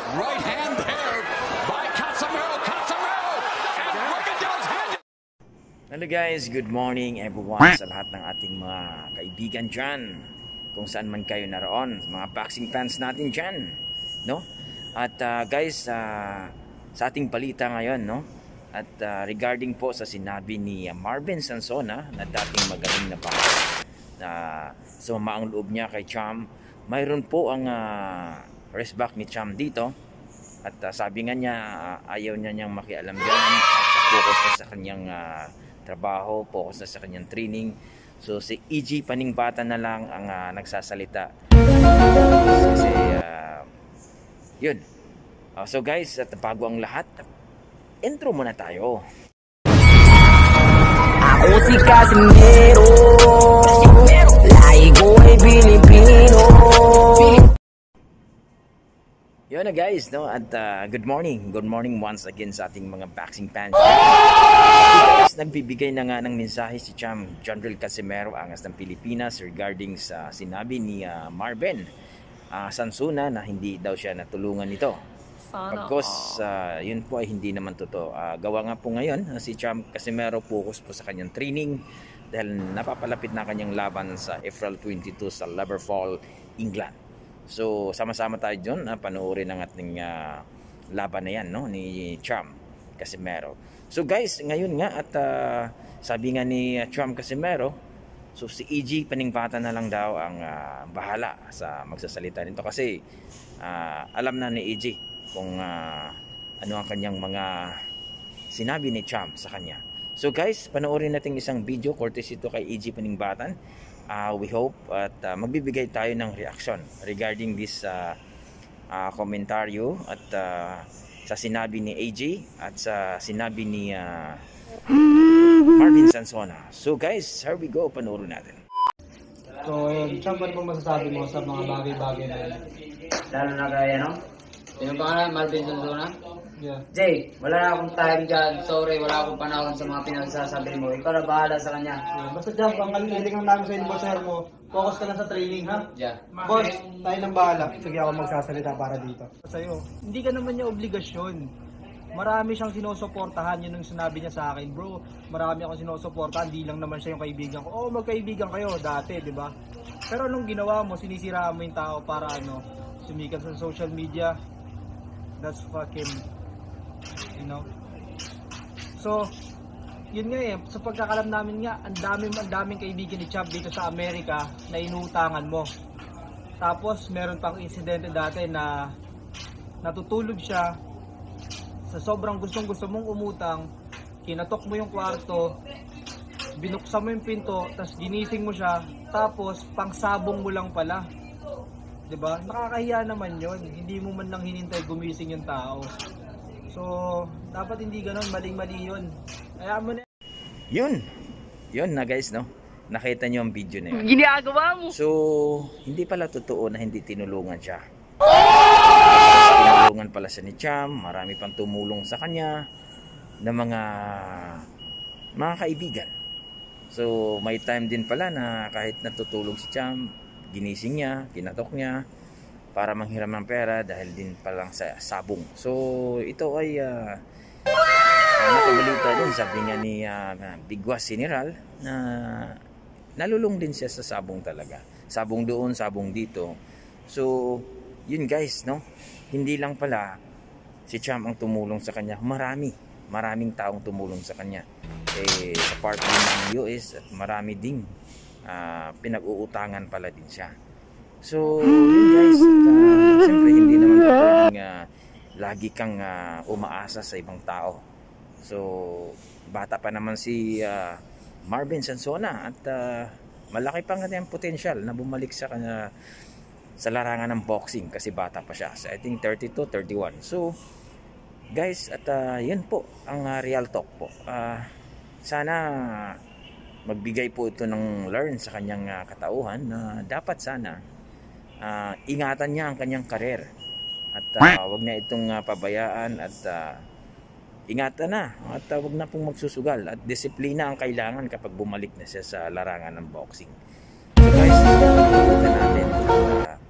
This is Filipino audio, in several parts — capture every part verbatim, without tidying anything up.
Right hand there by Casimero. Casimero! And Rigondeaux's hand. Hello guys, good morning everyone sa lahat ng ating mga kaibigan dyan, kung saan man kayo naroon, mga boxing fans natin dyan, no? At uh, guys, uh, sa ating balita ngayon, no? At uh, regarding po sa sinabi ni uh, Marvin Sansona na dating magaling na boxer na uh, sumama ang loob niya kay Cham, mayroon po ang uh, rest back ni Cham dito. At uh, sabi nga niya, uh, ayaw niya niyang makialam dyan, focus na sa kanyang uh, trabaho, focus na sa kanyang training. So si E G Paningbata na lang ang uh, nagsasalita. Kasi uh, yun. Uh, so guys, at bago ang lahat, intro muna tayo. Ako si Casimero, lahi ko ay Pilipino. Yun na guys, no? At uh, good morning. Good morning once again sa ating mga boxing fans. So guys, nagbibigay na nga ng mensahe si Cham General Casimero, angas ng Pilipinas, regarding sa sinabi ni uh, Marvin uh, Sansona na hindi daw siya natulungan nito. Pagkos uh, yun po ay hindi naman totoo. Uh, gawa nga po ngayon, uh, si Cham Casimero focus po sa kanyang training dahil napapalapit na kanyang laban sa April twenty-two sa Liverpool, England. So sama-sama tayo dyan, uh, panoorin ang ating uh, laban na yan, no? Ni Cham Casimero. So guys, ngayon nga at uh, sabi nga ni uh, Cham Casimero, so si E G Paningbata na lang daw ang uh, bahala sa magsasalita nito kasi uh, alam na ni E G kung uh, ano ang kanyang mga sinabi ni Cham sa kanya. So guys, panoorin natin isang video courtesy ito kay E G Paningbatan. Uh, we hope at uh, magbibigay tayo ng reaction regarding this uh, uh, komentaryo at uh, sa sinabi ni A J at sa sinabi ni uh, Marvin Sansona. So guys, here we go, panoorin natin. So, Cham, ano bang masasabi mo sa mga bagay-bagay na yun? Lalo na kaya, no? Yung pangalan, Marvin Sansona? Yeah. Jay, wala na akong time dyan. Sorry, wala akong panahon sa mga pinagsasabi mo. Ikaw na bahala sa kanya. Yeah. Basta Cham, ang kalilingan namin sa inyo, sir mo, focus ka lang sa training, ha? Yeah. Boss, tayo nang bahala. Sige, ako magsasalita para dito. Sa'yo, hindi ka naman niya obligasyon. Marami siyang sinusuportahan, yun yung sinabi niya sa akin, bro. Marami akong sinusuportahan, hindi lang naman siya yung kaibigan ko. Oo, magkaibigan kayo dati, di ba? Pero anong ginawa mo, sinisiraan mo yung tao para ano, sumikat sa social media. That's fucking, you know. So, yun nga eh, sa pagkakalam namin nga, ang daming, ang daming kaibigan ni Cham dito sa Amerika na inuutangan mo. Tapos, meron pang insidente dati na natutulog siya, sa sobrang gustong gusto mong umutang, kinatok mo yung kwarto, binuksan mo yung pinto, tapos ginising mo siya, tapos pangsabong mo lang pala. Diba? Nakakahiya naman yun. Hindi mo man lang hinintay gumising yung tao. So, dapat hindi ganun, maling-mali yun. Kaya mo na. Yun. Yun na guys, no? Nakita nyo ang video na yun. Ginagawa mo. So, hindi pala totoo na hindi tinulungan siya. Tinulungan pala siya ni Cham. Marami pang tumulong sa kanya na mga mga kaibigan. So, may time din pala na kahit natutulog si Cham, ginising niya, kinatok niya para manghiram ng pera dahil din palang sa sabong. So ito ay uh, uh, nakabalita din, sabi nga ni uh, Bigwas General na nalulung din siya sa sabong talaga. Sabong doon, sabong dito. So yun guys, no? Hindi lang pala si Cham ang tumulong sa kanya, marami maraming taong tumulong sa kanya eh, sa part ng U S at marami ding Uh, pinag-uutangan pala din siya. So yun guys, at, uh, siyempre hindi naman pwedeng uh, lagi kang uh, umaasa sa ibang tao. So bata pa naman si uh, Marvin Sansona at uh, malaki pang kanyang potential na bumalik sa kanya sa larangan ng boxing kasi bata pa siya. So I think thirty-two, thirty-one. So guys, at uh, yun po ang uh, real talk po. Uh, sana magbigay po ito ng learn sa kanyang uh, katauhan na uh, dapat sana uh, ingatan niya ang kanyang karir at uh, wag na itong uh, pabayaan at uh, ingatan na at uh, wag na pong magsusugal at disiplina ang kailangan kapag bumalik na siya sa larangan ng boxing. So guys, kita natin uh,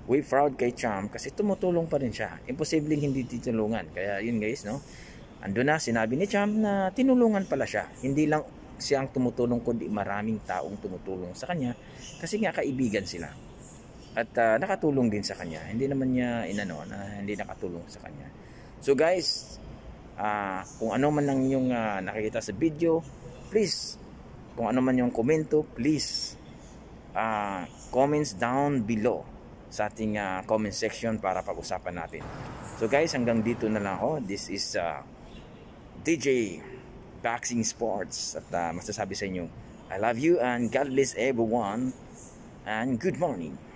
we proud kay Cham kasi tumutulong pa rin siya. Imposibleng hindi titulungan. Kaya yun guys, no? Ando na, sinabi ni Cham na tinulungan pala siya. Hindi lang siya ang tumutulong, kundi maraming taong tumutulong sa kanya kasi nga kaibigan sila. At uh, nakatulong din sa kanya. Hindi naman niya inano na hindi nakatulong sa kanya. So guys, uh, kung ano man lang yung uh, nakikita sa video, please, kung ano man yung komento, please, uh, comments down below sa ating uh, comment section para pag-usapan natin. So guys, hanggang dito na lang ako. This is uh, D J Boxing Sports. At uh, masasabi sa inyo, I love you and God bless everyone and good morning.